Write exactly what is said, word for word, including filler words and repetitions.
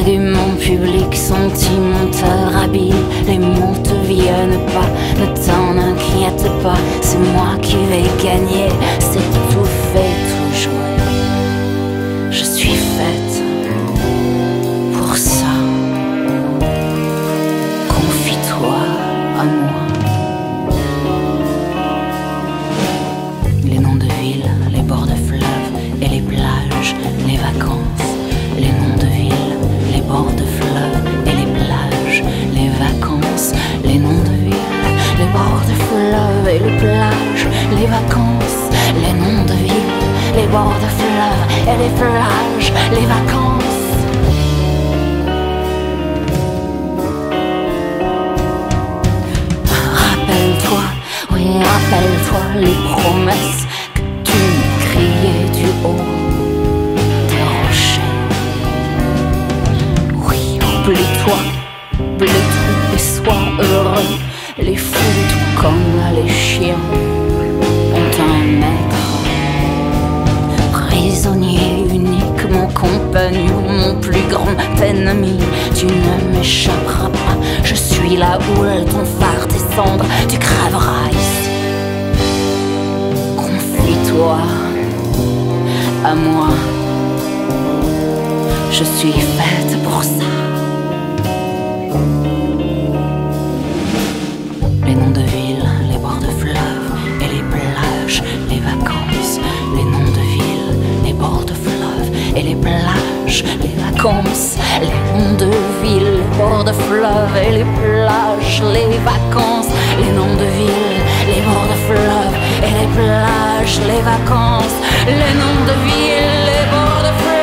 Argument public, sentimenteur habile, les mots te viennent pas, ne t'en inquiète pas, c'est moi qui vais gagner, c'est tout fait, tout joué. Je suis faite pour ça. Confie-toi à moi. Les noms de villes, les bords de fleuves et les plages, les vacances. Les noms de villes, les bords de fleuves et les plages, les vacances. Les noms de villes, les bords de fleuves et les plages, les vacances. Les noms de villes, les bords de fleuves et les plages, les vacances. Rappelle-toi, oui, rappelle-toi les promesses que tu me criais du haut des rochers. Oui, oublie-toi, oublie tout et sois heureux. Les fous, tout comme les chiens, ont un maître. Prisonnier unique, mon compagnon, mon plus grand ennemi. Tu ne m'échapperas pas, je suis la houle, ton phare, tes cendres, tu crèveras ici. Confie-toi à moi, je suis faite pour ça. Les noms de villes, les bords de fleuves et les plages, les vacances. Les noms de villes, les bords de fleuves et les plages, les vacances. Les noms de villes, les bords de fleuves et les plages, les vacances. Les noms de villes, les bords de fleuves et les plages, les vacances. Les noms de villes, les bords de fleuves.